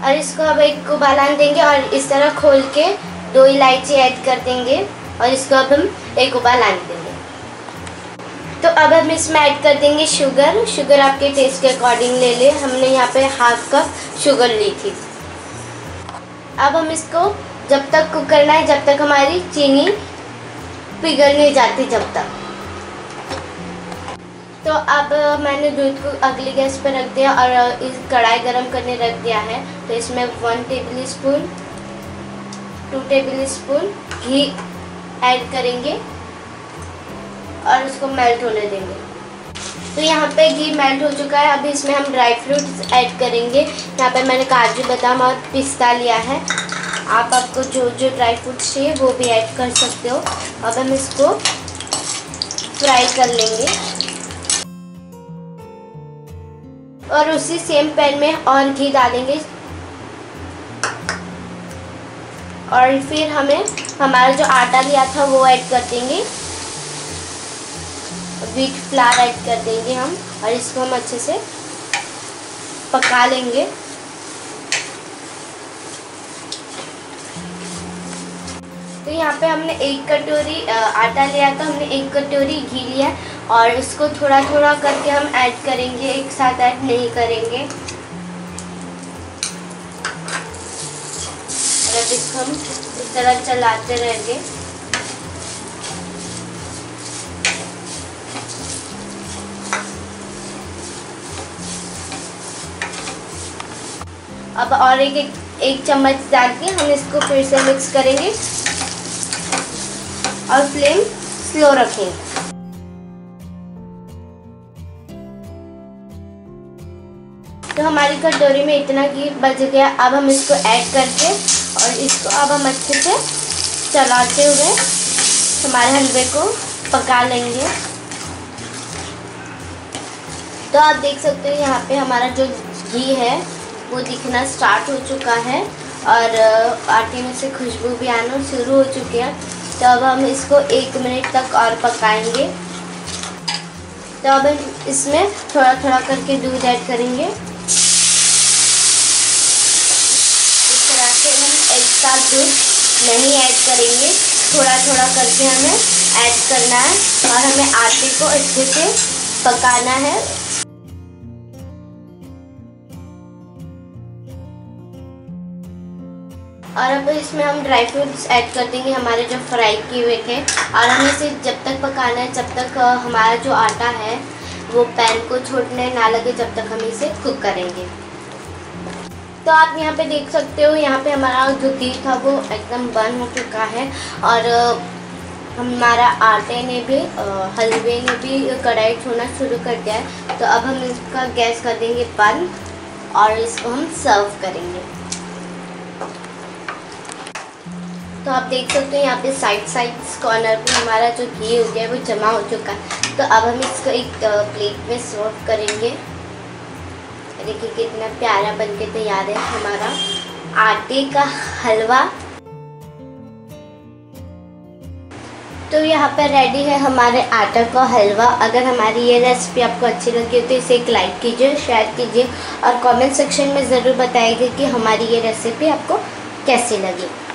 और इसको अब एक उबाल आने देंगे और इस तरह खोल के 2 इलायची ऐड कर देंगे और इसको अब हम एक उबाल आने देंगे। तो अब हम इसमें ऐड कर देंगे शुगर। शुगर आपके टेस्ट के अकॉर्डिंग ले लें। हमने यहाँ पे ½ कप शुगर ली थी। अब हम इसको जब तक कुक करना है जब तक हमारी चीनी पिघल नहीं जाती जब तक। तो अब मैंने दूध को अगली गैस पर रख दिया और इस कढ़ाई गरम करने रख दिया है। तो इसमें 1 टेबल स्पून 2 टेबल स्पून घी ऐड करेंगे और उसको मेल्ट होने देंगे। तो यहाँ पे घी मेल्ट हो चुका है। अभी इसमें हम ड्राई फ्रूट्स ऐड करेंगे। यहाँ पे मैंने काजू बादाम और पिस्ता लिया है। आप आपको जो जो ड्राई फ्रूट्स चाहिए वो भी ऐड कर सकते हो। अब हम इसको फ्राई कर लेंगे और उसी सेम पैन में और घी डालेंगे और फिर हमें हमारा जो आटा लिया था वो ऐड कर देंगे। व्हीट फ्लावर ऐड कर देंगे हम और इसको हम अच्छे से पका लेंगे। तो यहाँ पे हमने 1 कटोरी आटा लिया था, हमने 1 कटोरी घी लिया और इसको थोड़ा थोड़ा करके हम ऐड करेंगे, एक साथ ऐड नहीं करेंगे। और अब इसको हम इस तरह चलाते रहेंगे। अब और एक चम्मच डाल के हम इसको फिर से मिक्स करेंगे और फ्लेम स्लो रखेंगे। तो हमारी कटोरी में इतना घी बच गया। अब हम इसको ऐड करके और इसको अब हम अच्छे से चलाते हुए हमारे हलवे को पका लेंगे। तो आप देख सकते हो यहाँ पे हमारा जो घी है वो दिखना स्टार्ट हो चुका है और आटे में से खुशबू भी आना शुरू हो चुकी है। तो अब हम इसको 1 मिनट तक और पकाएंगे। तो अब हम इसमें थोड़ा थोड़ा करके दूध ऐड करेंगे। इस तरह से हम एक साथ दूध नहीं ऐड करेंगे, थोड़ा थोड़ा करके हमें ऐड करना है और हमें आटे को अच्छे से पकाना है। और अब इसमें हम ड्राई फ्रूट्स ऐड कर देंगे हमारे जो फ्राई किए हुए थे और हमें इसे जब तक पकाना है जब तक हमारा जो आटा है वो पैन को छोड़ने ना लगे, जब तक हम इसे कुक करेंगे। तो आप यहाँ पे देख सकते हो यहाँ पे हमारा जो घी था वो एकदम बर्न हो चुका है और हमारा आटे ने भी हलवे ने भी कढ़ाई छोड़ना शुरू कर दिया है। तो अब हम इसका गैस कर देंगे बंद और इसको हम सर्व करेंगे। तो आप देख सकते हो यहाँ पे साइड्स कॉर्नर पे हमारा जो घी हो गया है वो जमा हो चुका है। तो अब हम इसको एक प्लेट में सर्व करेंगे। देखिए कितना प्यारा बनके तैयार है हमारा आटे का हलवा। तो यहाँ पर रेडी है हमारे आटा का हलवा। अगर हमारी ये रेसिपी आपको अच्छी लगी हो तो इसे एक लाइक कीजिए, शेयर कीजिए और कमेंट सेक्शन में ज़रूर बताइएगा कि हमारी ये रेसिपी आपको कैसी लगी।